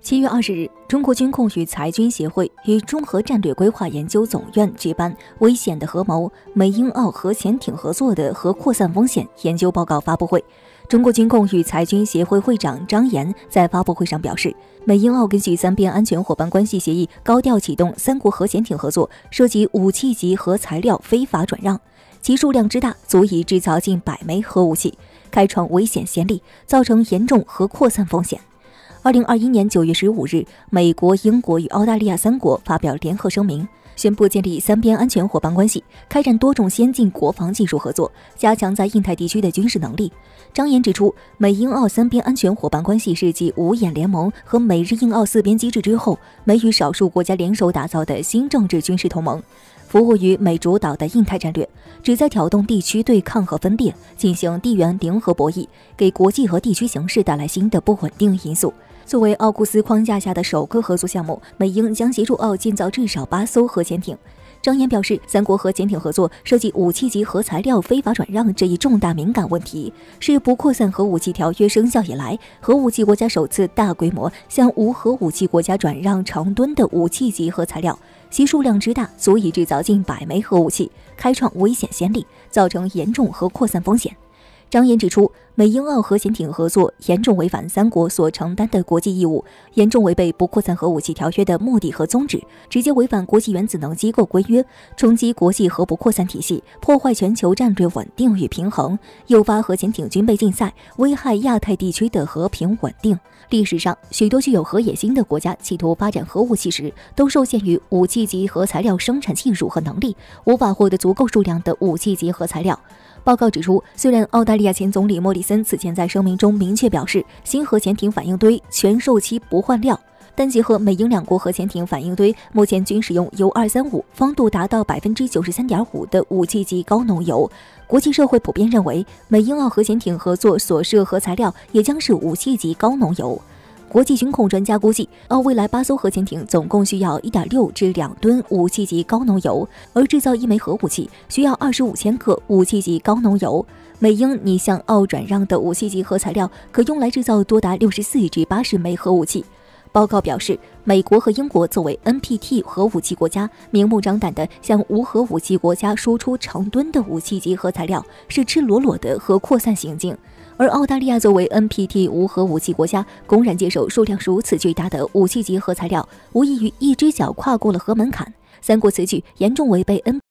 7月20日，中国军控与裁军协会与中核战略规划研究总院举办《危险的合谋：美英澳核潜艇合作的核扩散风险》研究报告发布会。中国军控与裁军协会会长张岩在发布会上表示，美英澳根据三边安全伙伴关系协议高调启动三国核潜艇合作，涉及武器级核材料非法转让，其数量之大足以制造近100枚核武器，开创危险先例，造成严重核扩散风险。2021年9月15日，美国、英国与澳大利亚3国发表联合声明，宣布建立三边安全伙伴关系，开展多种先进国防技术合作，加强在印太地区的军事能力。张岩指出，美英澳三边安全伙伴关系是继五眼联盟和美日印澳四边机制之后，美与少数国家联手打造的新政治军事同盟，服务于美主导的印太战略，旨在挑动地区对抗和分裂，进行地缘零和博弈，给国际和地区形势带来新的不稳定因素。作为奥库斯框架下的首个合作项目，美英将协助澳建造至少8艘核潜艇。张岩表示，三国核潜艇合作涉及武器级核材料非法转让这一重大敏感问题，是不扩散核武器条约生效以来，核武器国家首次大规模向无核武器国家转让长吨的武器级核材料，其数量之大足以制造近100枚核武器，开创危险先例，造成严重核扩散风险。张岩指出，美英澳核潜艇合作严重违反三国所承担的国际义务，严重违背不扩散核武器条约的目的和宗旨，直接违反国际原子能机构规约，冲击国际核不扩散体系，破坏全球战略稳定与平衡，诱发核潜艇军备竞赛，危害亚太地区的和平稳定。历史上，许多具有核野心的国家企图发展核武器时，都受限于武器级核材料生产技术和能力，无法获得足够数量的武器级核材料。报告指出，虽然澳大利亚前总理莫里森此前在声明中明确表示新核潜艇反应堆全售期不换料，但结合美英两国核潜艇反应堆目前均使用铀235方度达到 93.5% 的武器级高浓铀，国际社会普遍认为美英澳核潜艇合作所涉核材料也将是武器级高浓铀。国际军控专家估计，澳未来8艘核潜艇总共需要 1.6 至2吨武器级高浓铀，而制造1枚核武器需要25千克武器级高浓铀。美英拟向澳转让的武器级核材料可用来制造多达64至80枚核武器。报告表示，美国和英国作为 NPT 核武器国家，明目张胆地向无核武器国家输出长吨的武器级核材料，是赤裸裸的核扩散行径。而澳大利亚作为 NPT 无核武器国家，公然接受数量如此巨大的武器级核材料，无异于一只脚跨过了核门槛。三国此举严重违背